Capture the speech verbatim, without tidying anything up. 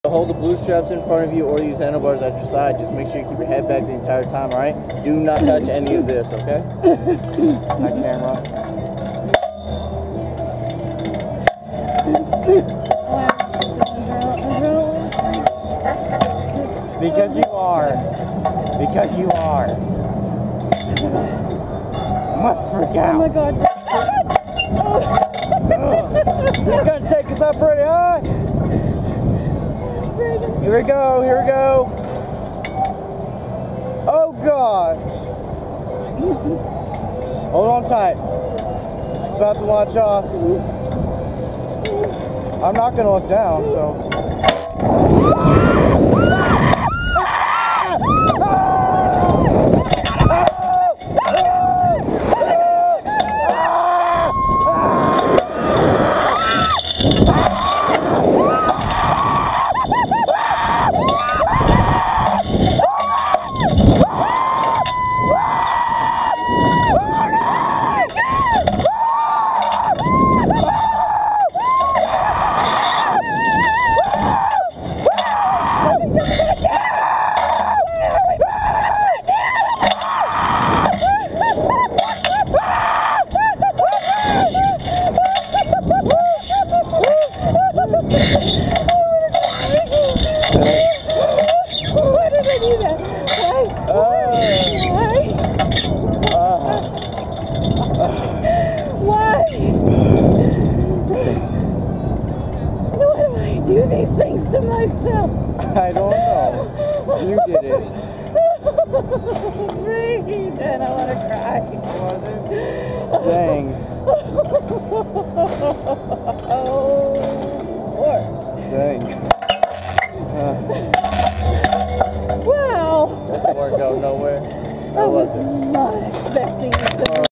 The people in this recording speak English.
Hold the blue straps in front of you or these handlebars at your side. Just make sure you keep your head back the entire time, alright? Do not touch any of this, okay? My camera. Because you are. Because you are. I'm gonna freak out. Oh my god. He's gonna take us up pretty high. Here we go, here we go. Oh gosh. Hold on tight. It's about to launch off. I'm not gonna look down, so. Why did I do that? Why? Why? Why? Why do I do these things to myself? I don't know. You did it. Freaking, and I want to cry. Was it? Dang. Oh, Lord. Dang. Uh, wow. that didn't work out nowhere. I How was was it? not expecting it to